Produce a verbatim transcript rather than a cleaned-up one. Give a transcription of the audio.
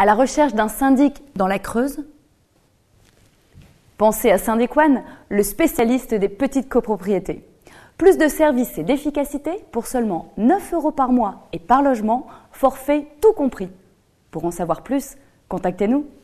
À la recherche d'un syndic dans la Creuse? Pensez à Syndic One, le spécialiste des petites copropriétés. Plus de services et d'efficacité pour seulement neuf euros par mois et par logement, forfait tout compris. Pour en savoir plus, contactez-nous.